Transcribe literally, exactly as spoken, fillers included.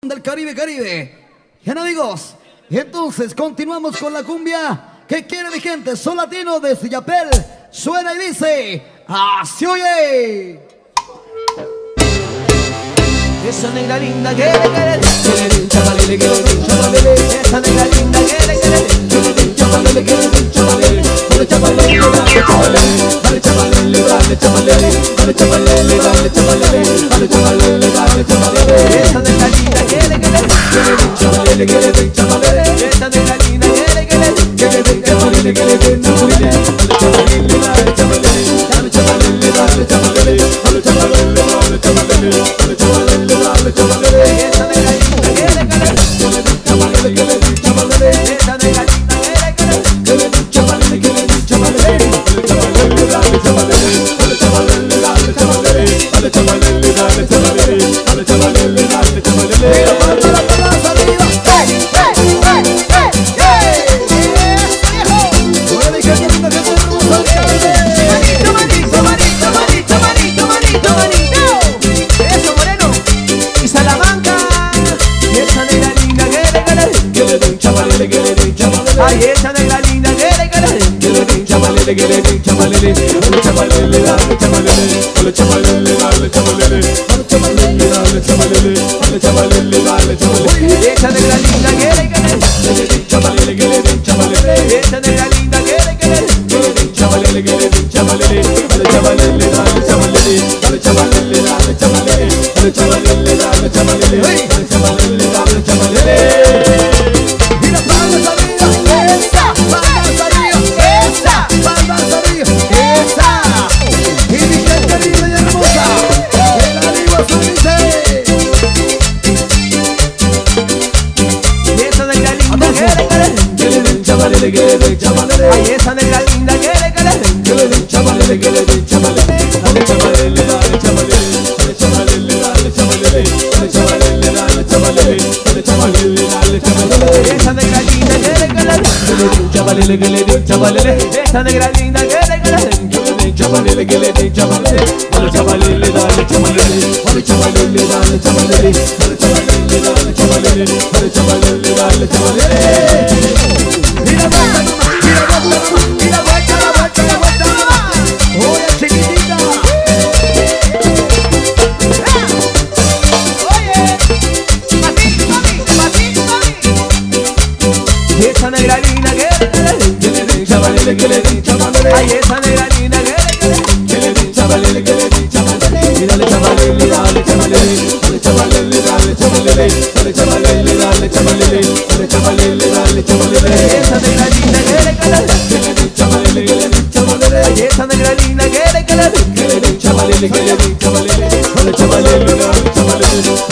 Del Caribe, Caribe. Bien, amigos, entonces continuamos con la cumbia que quiere mi gente. Son latinos de Sillapel. Suena y dice así, oye. Esa negra linda quiere querer, quiere chavalele, quiere chavalele. Esa negra linda quiere querer, quiere chavalele, quiere chavalele. Dale chavalele, dale chavalele, dale chavalele, dale chavalele, dale chavalele, dale chavalele, dale chavalele, dale chavalele. Esa negra linda quiere querer, quiere chavalele, quiere chavalele. Esa negra linda quiere querer, quiere chavalele, quiere chavalele. Dale chavalele, dale chavalele, dale chavalele, dale chavalele, dale chavalele, dale chavalele, dale chavalele. Dale chavalele, esa negra linda quiere querer, chavalele, quiere chavalele. Esa negra linda quiere querer, quiere chavalele, quiere chavalele. Dale chavalele, dale chavalele, dale chavalele, dale chavalele, dale chavalele, dale chavalele, dale chavalele, dale chavalele. Mira cuando la palabra arriba, hey, hey, hey, hey, hey. Bueno, mi gente linda, que tenemos manito, manito, manito, manito, manito, manito, manito. Eso, moreno. Y Salamanca, y esa negra linda quiere querer, que le den chavalele, que le den chavalele. Ay, esa negra linda quiere querer, que le den chavalele, que le den chavalele. Dale chavalele, dale chavalele, dale chavalele, dale chavalele, dale chavalele, dale chavalele, dale chavalele, dale chavalele. Esa negra linda quiere querer, que le den chavalele, que le den chavalele. Esa negra linda quiere querer, que le den chavalele, que le den chavalele. Dale chavalele, dale chavalele, dale chavalele, dale chavalele, dale chavalele, dale chavalele, dale chavalele, dale chavalele. Mira, palmas arriba, esa, palmas arriba, esa, palmas arriba, esa. Y mi gente linda y hermosa, el ánimo se dice. Y esa negra linda quiere querer, que le den chavalele, que le den chavalele. Ay, esa negra linda quiere querer, que le den chavalele, que le den chavalele. Dale chavalele, dale chavalele, dale chavalele, dale chavalele, dale chavalele, dale chavalele, dale chavalele, dale chavalele. Esa negra linda quiere querer, que le den chavalele, que le den chavalele. Esa negra linda quiere querer, que le den chavalele, que le den chavalele. Dale chavalele, dale chavalele, dale chavalele, dale chavalele, dale chavalele, dale chavalele, dale chavalele, dale chavalele. Mira, vuelta nomás, mira, vuelta nomás, mira, vuelta, la vuelta, la vuelta nomás. Oye, chiquitita. Esa negra linda quiere querer, que le den chavalele, que le den chavalele. Ay, esa negra linda quiere querer, que le den chavalele, que le den chavalele. Y dale chavalele, dale chavalele, dale chavalele, dale chavalele, dale chavalele, dale chavalele, dale chavalele, dale chavalele. Esa negra linda quiere querer, que le den chavalele, que le den chavalele. Ay, esa negra linda quiere querer, que le den chavalele, que le den chavalele, dale chavalele, dale chavalele.